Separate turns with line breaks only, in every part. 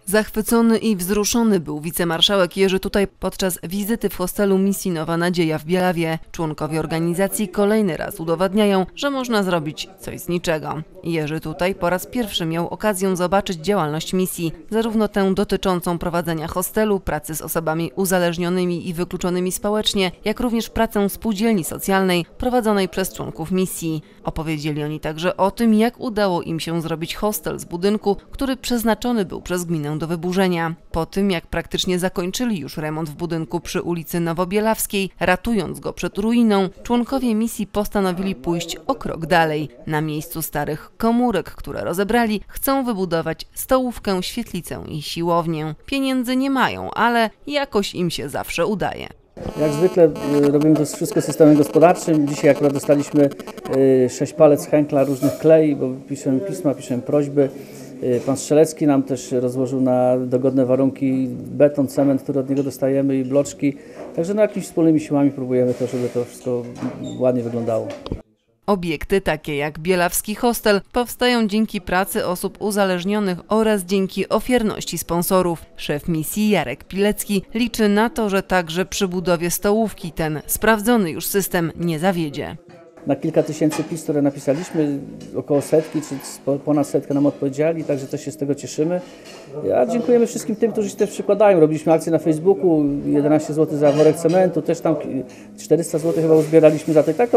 Zachwycony i wzruszony był wicemarszałek Jerzy Tutaj podczas wizyty w hostelu misji Nowa Nadzieja w Bielawie. Członkowie organizacji kolejny raz udowadniają, że można zrobić coś z niczego. Jerzy Tutaj po raz pierwszy miał okazję zobaczyć działalność misji, zarówno tę dotyczącą prowadzenia hostelu, pracy z osobami uzależnionymi i wykluczonymi społecznie, jak również pracę spółdzielni socjalnej prowadzonej przez członków misji. Opowiedzieli oni także o tym, jak udało im się zrobić hostel z budynku, który przeznaczony był przez gminę do wyburzenia. Po tym, jak praktycznie zakończyli już remont w budynku przy ulicy Nowobielawskiej, ratując go przed ruiną, członkowie misji postanowili pójść o krok dalej. Na miejscu starych komórek, które rozebrali, chcą wybudować stołówkę, świetlicę i siłownię. Pieniędzy nie mają, ale jakoś im się zawsze udaje.
Jak zwykle robimy to wszystko systemem gospodarczym. Dzisiaj akurat dostaliśmy 6 palet z Henkla różnych klei, bo piszemy pisma, piszemy prośby. Pan Strzelecki nam też rozłożył na dogodne warunki beton, cement, który od niego dostajemy i bloczki. Także jakimiś wspólnymi siłami próbujemy to, żeby to wszystko ładnie wyglądało.
Obiekty takie jak bielawski hostel powstają dzięki pracy osób uzależnionych oraz dzięki ofiarności sponsorów. Szef misji Jarek Pilecki liczy na to, że także przy budowie stołówki ten sprawdzony już system nie zawiedzie.
Na kilka tysięcy pism, które napisaliśmy, około setki czy ponad setkę nam odpowiedzieli, także też się z tego cieszymy. A dziękujemy wszystkim tym, którzy się też przykładają. Robiliśmy akcję na Facebooku, 11 zł za worek cementu, też tam 400 zł chyba uzbieraliśmy za to. I tak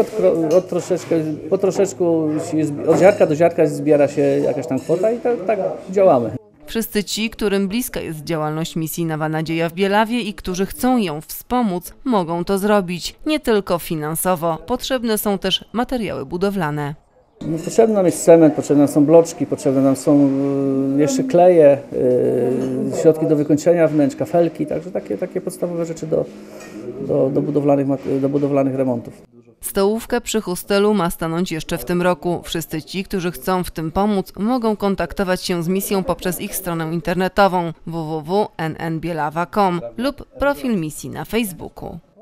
po troszeczku, od ziarka do ziarka zbiera się jakaś tam kwota i tak działamy.
Wszyscy ci, którym bliska jest działalność misji Nowa Nadzieja w Bielawie i którzy chcą ją wspomóc, mogą to zrobić. Nie tylko finansowo, potrzebne są też materiały budowlane.
Potrzebny nam jest cement, potrzebne nam są bloczki, potrzebne nam są jeszcze kleje, środki do wykończenia wnętrz, kafelki, także takie podstawowe rzeczy do budowlanych remontów.
Stołówka przy hostelu ma stanąć jeszcze w tym roku. Wszyscy ci, którzy chcą w tym pomóc, mogą kontaktować się z misją poprzez ich stronę internetową www.nnbielawa.com lub profil misji na Facebooku.